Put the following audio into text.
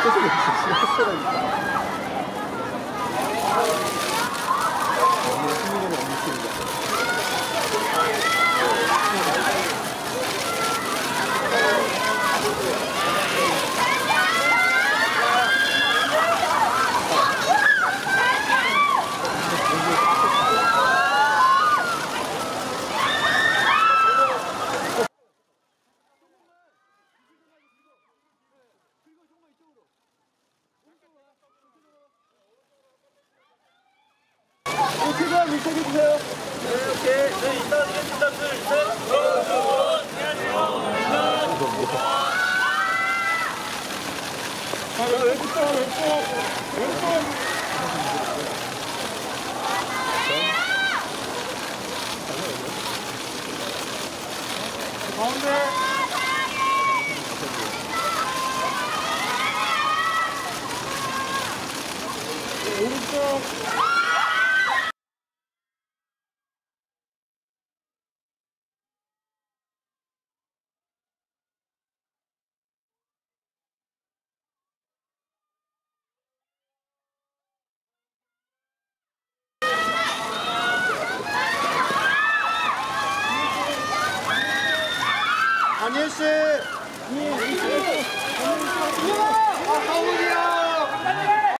최대한 밀착해주세요. 네, 오케이. 네, 인사드리겠습니다. 둘, 셋. 안녕하세요. 왼쪽, 왼쪽. 가운데. 오른쪽. 안일 씨. 안일 씨. 아, 가문이야.